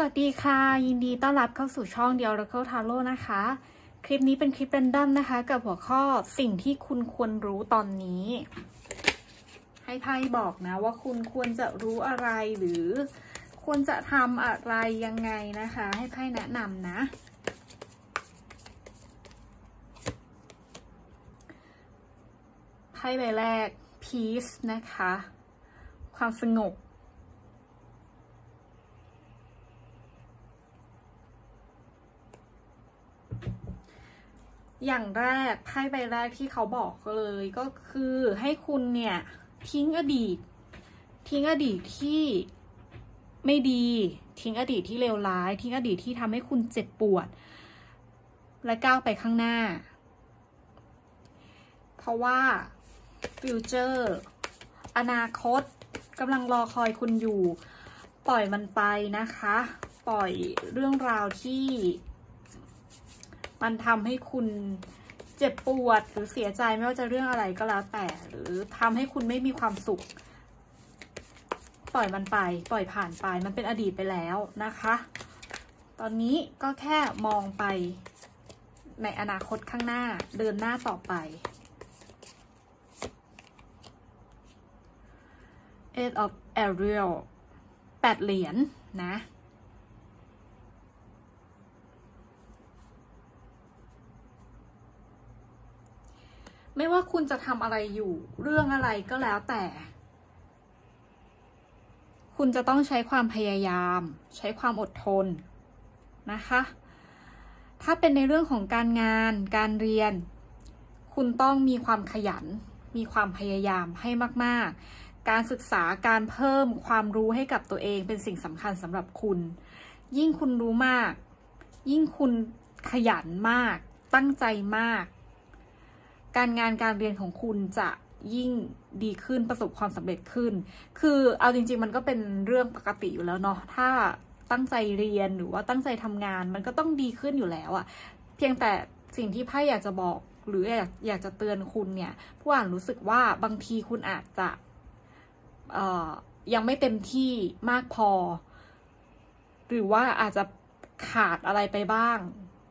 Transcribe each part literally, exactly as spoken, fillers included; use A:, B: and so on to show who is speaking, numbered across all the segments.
A: วัสดีค่ะยินดีต้อนรับเข้าสู่ช่อง The Oracle Tarot นะคะคลิปนี้เป็นคลิปแรนดอมนะคะกับหัวข้อสิ่งที่คุณควรรู้ตอนนี้ให้ไพ่บอกนะว่าคุณควรจะรู้อะไรหรือควรจะทำอะไรยังไงนะคะให้ไพ่แนะนำนะไพ่ใบแรก Peace นะคะความสงบอย่างแรกไพ่ใบแรกที่เขาบอกเลยก็คือให้คุณเนี่ยทิ้งอดีตทิ้งอดีตที่ไม่ดีทิ้งอดีตที่เลวร้ายทิ้งอดีตที่ทำให้คุณเจ็บปวดและก้าวไปข้างหน้าเพราะว่าฟิวเจอร์อนาคตกำลังรอคอยคุณอยู่ปล่อยมันไปนะคะปล่อยเรื่องราวที่มันทำให้คุณเจ็บปวดหรือเสียใจไม่ว่าจะเรื่องอะไรก็แล้วแต่หรือทำให้คุณไม่มีความสุขปล่อยมันไปปล่อยผ่านไปมันเป็นอดีตไปแล้วนะคะตอนนี้ก็แค่มองไปในอนาคตข้างหน้าเดินหน้าต่อไป Eight of Ariel แปดเหรียญ นะไม่ว่าคุณจะทำอะไรอยู่เรื่องอะไรก็แล้วแต่คุณจะต้องใช้ความพยายามใช้ความอดทนนะคะถ้าเป็นในเรื่องของการงานการเรียนคุณต้องมีความขยันมีความพยายามให้มากๆการศึกษาการเพิ่มความรู้ให้กับตัวเองเป็นสิ่งสำคัญสำหรับคุณยิ่งคุณรู้มากยิ่งคุณขยันมากตั้งใจมากการงานการเรียนของคุณจะยิ่งดีขึ้นประสบความสำเร็จขึ้นคือเอาจริงๆมันก็เป็นเรื่องปกติอยู่แล้วเนาะถ้าตั้งใจเรียนหรือว่าตั้งใจทำงานมันก็ต้องดีขึ้นอยู่แล้วอะเพียงแต่สิ่งที่ไพ่อยากจะบอกหรืออยากอยากจะเตือนคุณเนี่ยผู้อ่านรู้สึกว่าบางทีคุณอาจจะเอ่อยังไม่เต็มที่มากพอหรือว่าอาจจะขาดอะไรไปบ้าง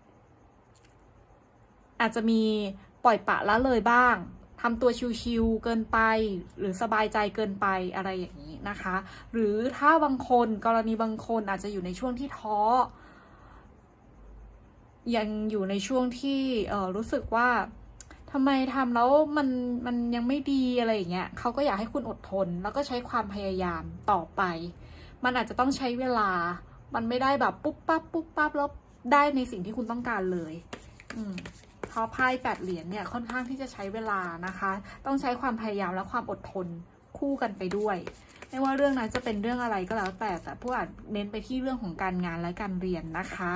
A: อาจจะมีปล่อยปะละเลยบ้างทำตัวชิวๆเกินไปหรือสบายใจเกินไปอะไรอย่างนี้นะคะหรือถ้าบางคนกรณีบางคนอาจจะอยู่ในช่วงที่ท้อยังอยู่ในช่วงที่เอ่อรู้สึกว่าทำไมทำแล้วมันมันยังไม่ดีอะไรอย่างเงี้ยเขาก็อยากให้คุณอดทนแล้วก็ใช้ความพยายามต่อไปมันอาจจะต้องใช้เวลามันไม่ได้แบบปุ๊บปั๊บปุ๊บปั๊บแล้วได้ในสิ่งที่คุณต้องการเลยอืมเพราะไพ่แปดเหรียญเนี่ยค่อนข้างที่จะใช้เวลานะคะต้องใช้ความพยายามและความอดทนคู่กันไปด้วยไม่ว่าเรื่องนั้นจะเป็นเรื่องอะไรก็แล้วแต่แต่ผู้อ่านเน้นไปที่เรื่องของการงานและการเรียนนะคะ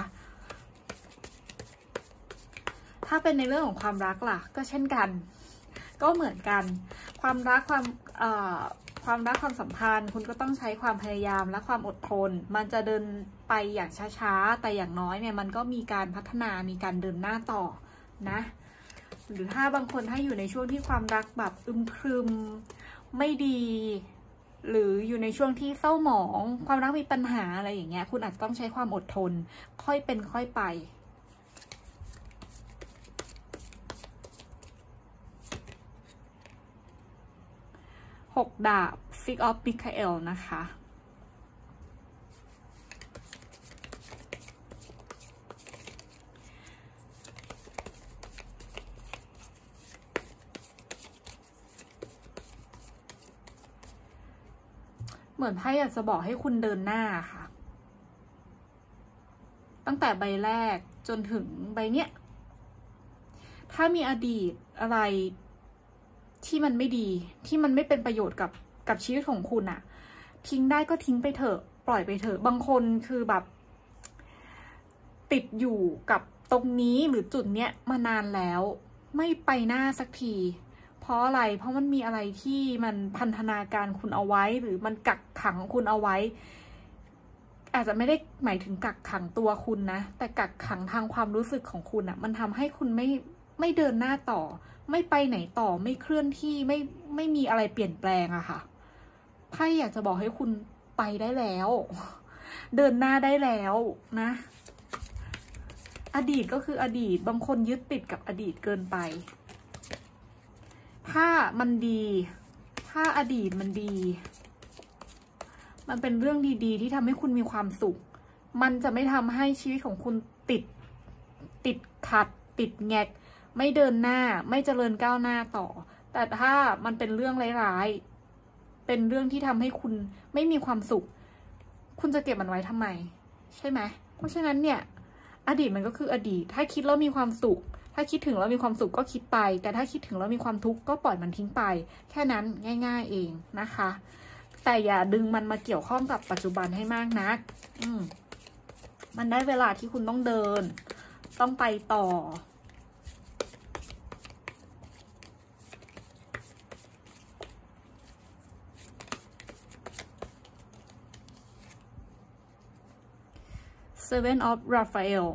A: ถ้าเป็นในเรื่องของความรักล่ะก็เช่นกันก็เหมือนกันความรักความเอ่อความรักความสัมพันธ์คุณก็ต้องใช้ความพยายามและความอดทนมันจะเดินไปอย่างช้าๆแต่อย่างน้อยเนี่ยมันก็มีการพัฒนามีการเดินหน้าต่อนะหรือถ้าบางคนถ้าอยู่ในช่วงที่ความรักแบบอึมครึมไม่ดีหรืออยู่ในช่วงที่เศร้าหมองความรักมีปัญหาอะไรอย่างเงี้ยคุณอาจจะต้องใช้ความอดทนค่อยเป็นค่อยไปหกดาบ Six of Michael นะคะเหมือนไพ่อยากจะบอกให้คุณเดินหน้าค่ะตั้งแต่ใบแรกจนถึงใบเนี้ยถ้ามีอดีตอะไรที่มันไม่ดีที่มันไม่เป็นประโยชน์กับกับชีวิตของคุณอะทิ้งได้ก็ทิ้งไปเถอะปล่อยไปเถอะบางคนคือแบบติดอยู่กับตรงนี้หรือจุดเนี้ยมานานแล้วไม่ไปหน้าสักทีเพราะอะไรเพราะมันมีอะไรที่มันพันธนาการคุณเอาไว้หรือมันกักขังคุณเอาไว้อาจจะไม่ได้หมายถึงกักขังตัวคุณนะแต่กักขังทางความรู้สึกของคุณอะมันทำให้คุณไม่ไม่เดินหน้าต่อไม่ไปไหนต่อไม่เคลื่อนที่ไม่ไม่มีอะไรเปลี่ยนแปลงอะค่ะไพ่อยากจะบอกให้คุณไปได้แล้วเดินหน้าได้แล้วนะอดีตก็คืออดีตบางคนยึดติดกับอดีตเกินไปถ้ามันดีถ้าอดีตมันดีมันเป็นเรื่องดีๆที่ทำให้คุณมีความสุขมันจะไม่ทำให้ชีวิตของคุณติดติดขัดติดแงกไม่เดินหน้าไม่เจริญก้าวหน้าต่อแต่ถ้ามันเป็นเรื่องร้ายๆเป็นเรื่องที่ทำให้คุณไม่มีความสุขคุณจะเก็บมันไว้ทำไมใช่ไหมเพราะฉะนั้นเนี่ยอดีตมันก็คืออดีตถ้าคิดแล้วมีความสุขถ้าคิดถึงแล้วมีความสุขก็คิดไปแต่ถ้าคิดถึงแล้วมีความทุกข์ก็ปล่อยมันทิ้งไปแค่นั้นง่ายๆเองนะคะแต่อย่าดึงมันมาเกี่ยวข้องกับปัจจุบันให้มากนักอืมมันได้เวลาที่คุณต้องเดินต้องไปต่อSeven of Raphael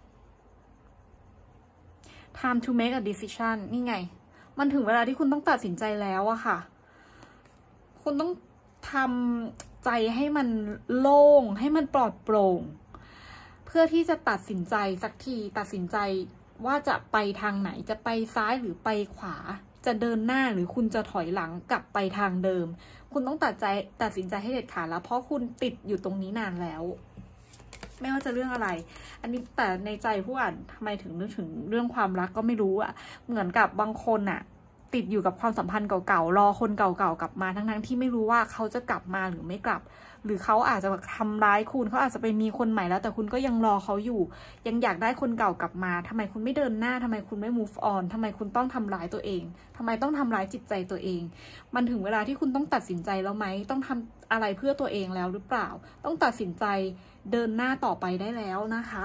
A: Time to make a decision นี่ไงมันถึงเวลาที่คุณต้องตัดสินใจแล้วอะค่ะคุณต้องทำใจให้มันโล่งให้มันปลอดโปร่งเพื่อที่จะตัดสินใจสักทีตัดสินใจว่าจะไปทางไหนจะไปซ้ายหรือไปขวาจะเดินหน้าหรือคุณจะถอยหลังกลับไปทางเดิมคุณต้องตัดใจตัดสินใจให้เด็ดขาดแล้วเพราะคุณติดอยู่ตรงนี้นานแล้วไม่ว่าจะเรื่องอะไรอันนี้แต่ในใจผู้อ่านทำไมถึงนึกถึงเรื่องความรักก็ไม่รู้อะเหมือนกับบางคนอะติดอยู่กับความสัมพันธ์เก่าๆรอคนเก่าๆกลับมาทั้งๆที่ไม่รู้ว่าเขาจะกลับมาหรือไม่กลับหรือเขาอาจจะทำร้ายคุณเขาอาจจะไปมีคนใหม่แล้วแต่คุณก็ยังรอเขาอยู่ยังอยากได้คนเก่ากลับมาทำไมคุณไม่เดินหน้าทำไมคุณไม่ move on ทำไมคุณต้องทำร้ายตัวเองทำไมต้องทำร้ายจิตใจตัวเองมันถึงเวลาที่คุณต้องตัดสินใจแล้วไหมต้องทำอะไรเพื่อตัวเองแล้วหรือเปล่าต้องตัดสินใจเดินหน้าต่อไปได้แล้วนะคะ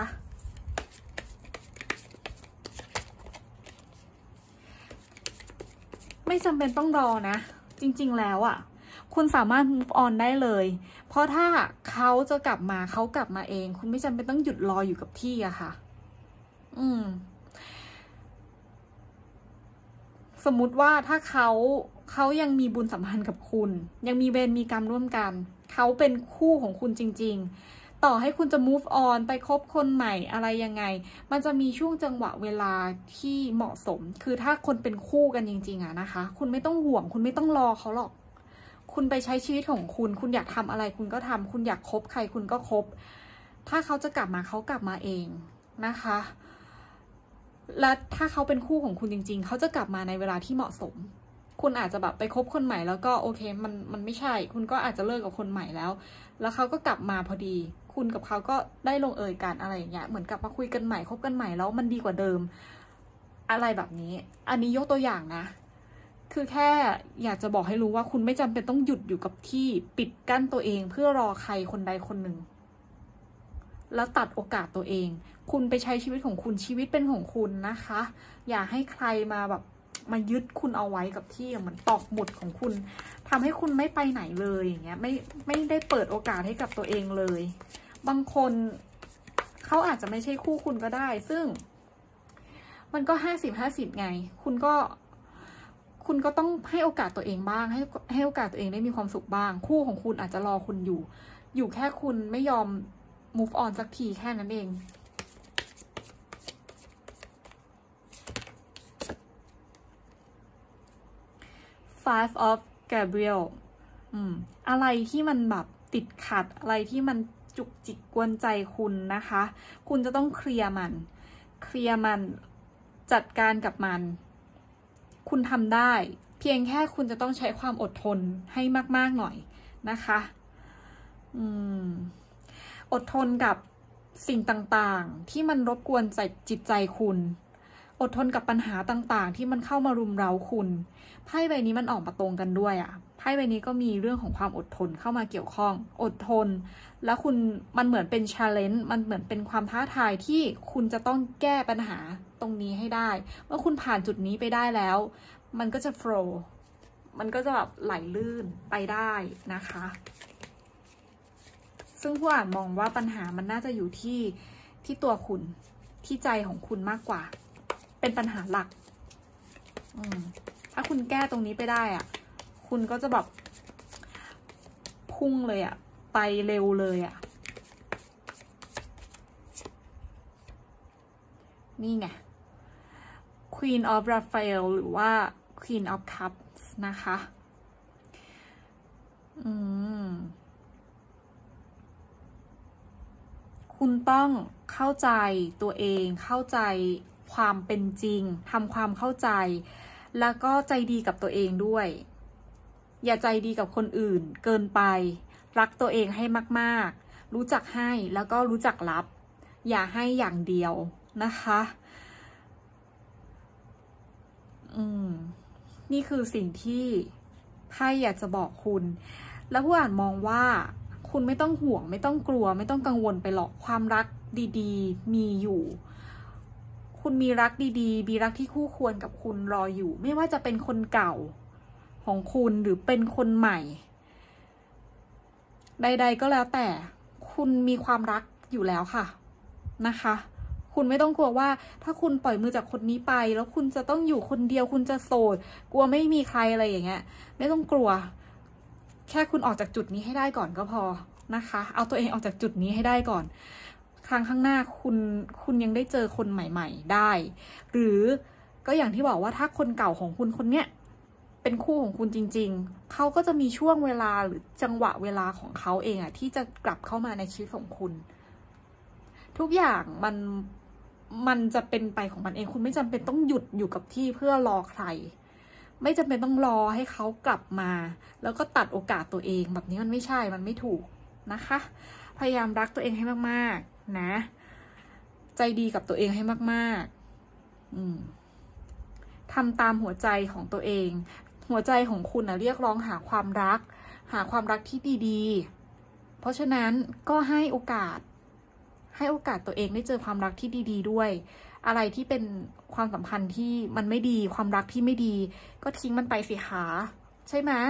A: ไม่จำเป็นต้องรอนะจริงๆแล้วอ่ะคุณสามารถ move on ได้เลยเพราะถ้าเขาจะกลับมาเขากลับมาเองคุณไม่จำเป็นต้องหยุดรออยู่กับที่อะค่ะอืมสมมุติว่าถ้าเขาเขายังมีบุญสัมพันธ์กับคุณยังมีเวรมีกรรมร่วมกันเขาเป็นคู่ของคุณจริงๆต่อให้คุณจะ move on ไปคบคนใหม่อะไรยังไงมันจะมีช่วงจังหวะเวลาที่เหมาะสมคือถ้าคนเป็นคู่กันจริงๆอะนะคะคุณไม่ต้องห่วงคุณไม่ต้องรอเขาหรอกคุณไปใช้ชีวิตของคุณคุณอยากทำอะไรคุณก็ทำคุณอยากคบใครคุณก็คบถ้าเขาจะกลับมาเขากลับมาเองนะคะและถ้าเขาเป็นคู่ของคุณจริงๆเขาจะกลับมาในเวลาที่เหมาะสมคุณอาจจะแบบไปคบคนใหม่แล้วก็โอเคมันมันไม่ใช่คุณก็อาจจะเลิกกับคนใหม่แล้วแล้วเขาก็กลับมาพอดีคุณกับเขาก็ได้ลงเอยกันอะไรอย่างเงี้ยเหมือนกลับมาคุยกันใหม่คบกันใหม่แล้วมันดีกว่าเดิมอะไรแบบนี้อันนี้ยกตัวอย่างนะคือแค่อยากจะบอกให้รู้ว่าคุณไม่จำเป็นต้องหยุดอยู่กับที่ปิดกั้นตัวเองเพื่อรอใครคนใดคนหนึ่งแล้วตัดโอกาสตัวเองคุณไปใช้ชีวิตของคุณชีวิตเป็นของคุณนะคะอย่าให้ใครมาแบบมายึดคุณเอาไว้กับที่เหมือนตอกหมุดของคุณทำให้คุณไม่ไปไหนเลยอย่างเงี้ยไม่ไม่ได้เปิดโอกาสให้กับตัวเองเลยบางคนเขาอาจจะไม่ใช่คู่คุณก็ได้ซึ่งมันก็ห้าสิบห้าสิบไงคุณก็คุณก็ต้องให้โอกาสตัวเองบ้างให้ให้โอกาสตัวเองได้มีความสุขบ้างคู่ของคุณอาจจะรอคุณอยู่อยู่แค่คุณไม่ยอม move on สักทีแค่นั้นเอง Five of Gabriel อืมอะไรที่มันแบบติดขัดอะไรที่มันจุกจิกกวนใจคุณนะคะคุณจะต้องเคลียร์มันเคลียร์มันจัดการกับมันคุณทำได้เพียงแค่คุณจะต้องใช้ความอดทนให้มากๆหน่อยนะคะอืมอดทนกับสิ่งต่างๆที่มันรบกวนใจจิตใจคุณอดทนกับปัญหาต่างๆที่มันเข้ามารุมเร้าคุณไพ่ใบนี้มันออกมาตรงกันด้วยอ่ะไพ่ใบนี้ก็มีเรื่องของความอดทนเข้ามาเกี่ยวข้องอดทนแล้วคุณมันเหมือนเป็น challenge มันเหมือนเป็นความท้าทายที่คุณจะต้องแก้ปัญหาตรงนี้ให้ได้เมื่อคุณผ่านจุดนี้ไปได้แล้วมันก็จะ flow มันก็จะแบบไหลลื่นไปได้นะคะซึ่งผู้อ่านมองว่าปัญหามันน่าจะอยู่ที่ที่ตัวคุณที่ใจของคุณมากกว่าเป็นปัญหาหลักอืมถ้าคุณแก้ตรงนี้ไปได้อ่ะคุณก็จะแบบพุ่งเลยอ่ะไปเร็วเลยอ่ะนี่ไง Queen of Raphael หรือว่า Queen of Cups นะคะอืมคุณต้องเข้าใจตัวเองเข้าใจความเป็นจริงทำความเข้าใจแล้วก็ใจดีกับตัวเองด้วยอย่าใจดีกับคนอื่นเกินไปรักตัวเองให้มากๆรู้จักให้แล้วก็รู้จักรับอย่าให้อย่างเดียวนะคะอืมนี่คือสิ่งที่ไพ่อยากจะบอกคุณแล้วผู้อ่านมองว่าคุณไม่ต้องห่วงไม่ต้องกลัวไม่ต้องกังวลไปหรอกความรักดีๆมีอยู่คุณมีรักดีๆมีรักที่คู่ควรกับคุณรออยู่ไม่ว่าจะเป็นคนเก่าของคุณหรือเป็นคนใหม่ใดๆก็แล้วแต่คุณมีความรักอยู่แล้วค่ะนะคะคุณไม่ต้องกลัวว่าถ้าคุณปล่อยมือจากคนนี้ไปแล้วคุณจะต้องอยู่คนเดียวคุณจะโสดกลัวไม่มีใครอะไรอย่างเงี้ยไม่ต้องกลัวแค่คุณออกจากจุดนี้ให้ได้ก่อนก็พอนะคะเอาตัวเองออกจากจุดนี้ให้ได้ก่อนครั้งข้างหน้าคุณคุณยังได้เจอคนใหม่ๆได้หรือก็อย่างที่บอกว่าถ้าคนเก่าของคุณคนเนี้ยเป็นคู่ของคุณจริงๆเขาก็จะมีช่วงเวลาหรือจังหวะเวลาของเขาเองอะที่จะกลับเข้ามาในชีวิตของคุณทุกอย่างมันมันจะเป็นไปของมันเองคุณไม่จำเป็นต้องหยุดอยู่กับที่เพื่อรอใครไม่จำเป็นต้องรอให้เขากลับมาแล้วก็ตัดโอกาสตัวเองแบบนี้มันไม่ใช่มันไม่ถูกนะคะพยายามรักตัวเองให้มากๆนะใจดีกับตัวเองให้มากๆอืมทำตามหัวใจของตัวเองหัวใจของคุณนะเรียกร้องหาความรักหาความรักที่ดีๆเพราะฉะนั้นก็ให้โอกาสให้โอกาสตัวเองได้เจอความรักที่ดีๆด้วยอะไรที่เป็นความสัมพันธ์ที่มันไม่ดีความรักที่ไม่ดีก็ทิ้งมันไปสิคะใช่ไหม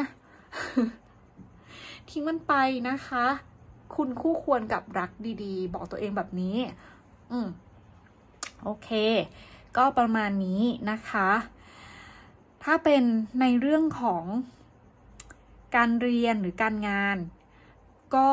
A: ทิ้งมันไปนะคะคุณคู่ควรกับรักดีๆบอกตัวเองแบบนี้อืมโอเคก็ประมาณนี้นะคะถ้าเป็นในเรื่องของการเรียนหรือการงานก็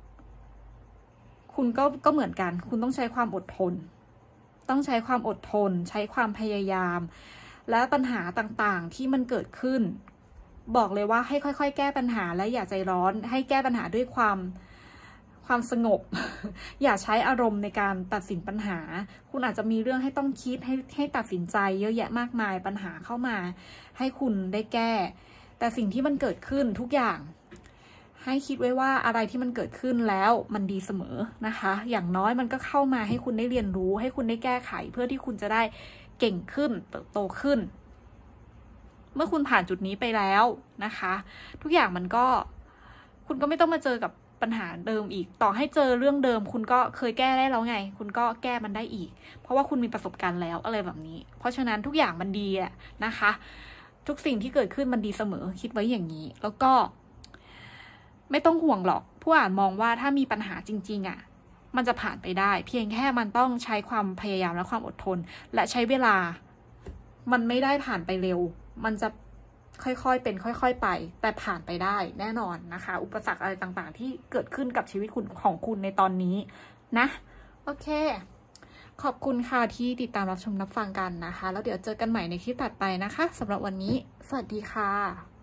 A: คุณก็ก็เหมือนกันคุณต้องใช้ความอดทนต้องใช้ความอดทนใช้ความพยายามและปัญหาต่างๆที่มันเกิดขึ้นบอกเลยว่าให้ค่อยๆแก้ปัญหาและอย่าใจร้อนให้แก้ปัญหาด้วยความความสงบ อย่าใช้อารมณ์ในการตัดสินปัญหาคุณอาจจะมีเรื่องให้ต้องคิดให้ให้ตัดสินใจเยอะแยะมากมายปัญหาเข้ามาให้คุณได้แก้แต่สิ่งที่มันเกิดขึ้นทุกอย่างให้คิดไว้ว่าอะไรที่มันเกิดขึ้นแล้วมันดีเสมอนะคะอย่างน้อยมันก็เข้ามาให้คุณได้เรียนรู้ให้คุณได้แก้ไขเพื่อที่คุณจะได้เก่งขึ้นเติบโตขึ้นเมื่อคุณผ่านจุดนี้ไปแล้วนะคะทุกอย่างมันก็คุณก็ไม่ต้องมาเจอกับปัญหาเดิมอีกต่อให้เจอเรื่องเดิมคุณก็เคยแก้ได้แล้วไงคุณก็แก้มันได้อีกเพราะว่าคุณมีประสบการณ์แล้วอะไรแบบนี้เพราะฉะนั้นทุกอย่างมันดีอะนะคะทุกสิ่งที่เกิดขึ้นมันดีเสมอคิดไว้อย่างนี้แล้วก็ไม่ต้องห่วงหรอกผู้อ่านมองว่าถ้ามีปัญหาจริงๆอ่ะมันจะผ่านไปได้เพียงแค่มันต้องใช้ความพยายามและความอดทนและใช้เวลามันไม่ได้ผ่านไปเร็วมันจะค่อยๆเป็นค่อยๆไปแต่ผ่านไปได้แน่นอนนะคะอุปสรรคอะไรต่างๆที่เกิดขึ้นกับชีวิตคุณของคุณในตอนนี้นะโอเคขอบคุณค่ะที่ติดตามรับชมรับฟังกันนะคะแล้วเดี๋ยวเจอกันใหม่ในคลิปถัดไปนะคะสำหรับวันนี้สวัสดีค่ะ